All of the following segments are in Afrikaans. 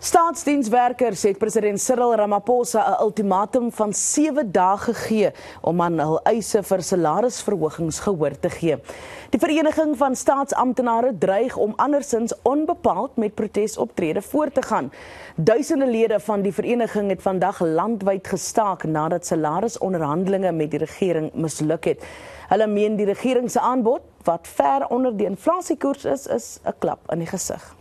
Staatsdienswerkers het president Cyril Ramaphosa 'n ultimatum van 7 dae gegee om aan hul eise vir salarisverhogings gehoor te gee. Die Vereniging van Staatsamptenare dreig om andersins onbepaald met protesoptrede voort te gaan. Duisende lede van die vereniging het vandag landwyd gestaak nadat salarisonderhandelinge met die regering misluk het. Hulle meen die regering se aanbod, wat ver onder die inflasiekoers is 'n klap in die gesig.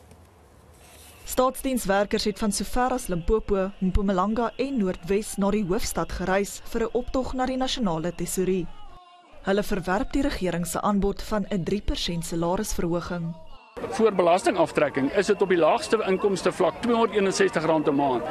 Staatsdienswerkers het van sover as Limpopo, Mpumalanga en Noordwes na die hoofstad gereis vir 'n optog na die nasionale tesourie. Hulle verwerp die regering se aanbod van 'n 3% salarisverhoging. Voor belastingaftrekking is dit op die laagste inkomste vlak R261 'n maand.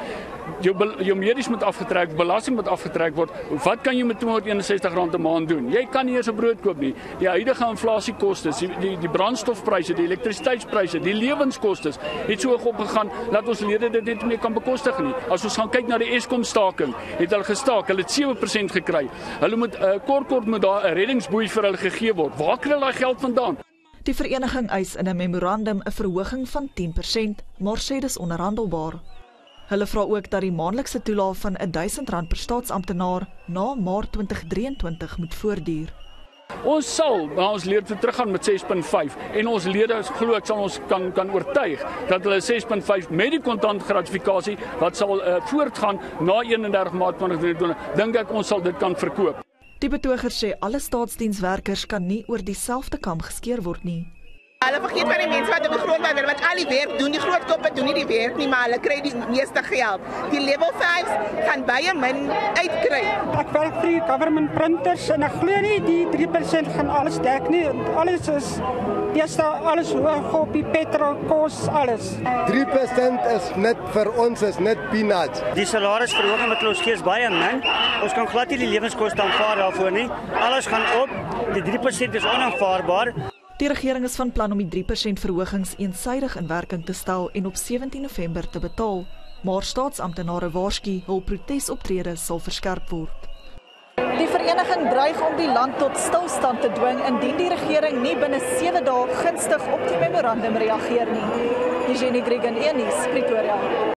Jou medies moet afgetrek, belasting moet afgetrek word. Wat kan jy met R261 'n maand doen? Jy kan nie eers 'n brood koop nie. Die huidige inflasiekoste, die brandstofpryse, die elektrisiteitspryse, die lewenskostes het so hoog opgegaan dat ons lede dit net nie kan bekostig nie. As ons gaan kyk na die Eskom staking, het hulle gestaak, hulle het 7% gekry. Hulle moet kort moet daar 'n reddingsboei vir hulle gegee word. Waar kry hulle daai geld vandaan? Die vereniging eis in 'n memorandum 'n verhoging van 10%, maar sê dis onderhandelbaar. Hulle vra ook dat die maandelikse toelaag van R1000 per staatsamptenaar na Maart 2023 moet voortduur. Ons sal na ons lede toe teruggaan met 6.5 en ons lede glo ek sal ons kan oortuig dat hulle 6.5 met die kontant gratifikasie wat sal voortgaan na 31 Maart 2023, dink ek ons sal dit kan verkoop. Die betogers sê alle staatsdienswerkers kan nie oor dieselfde kam geskeer word nie. Hulle vergeet van die mense wat op die grond werk, wat al die werk doen, die groot koppe doen nie die werk nie, maar hulle kry die meeste geld. Die level 5 gaan baie min uitkry. Ek werk vir die government printers en ek glo nie die 3% gaan alles dek nie. Alles is alles hoog op die petrol kos, alles. 3% is net vir ons is net peanuts. Die salarisverhoging wat ons gee is baie min. Ons kan glad nie die lewenskoste aanvaar daarvoor nie. Alles gaan op. Die 3% is onaanvaarbaar. Die regering is van plan om die 3% verhogings eensydig in werking te stel en op 17 November te betaal, maar staatsamptenare waarsku hul protesoptrede sal verskerp word. Die vereniging dreig om die land tot stilstand te dwing indien die regering nie binne 7 dae gunstig op die memorandum reageer nie. Pretoria.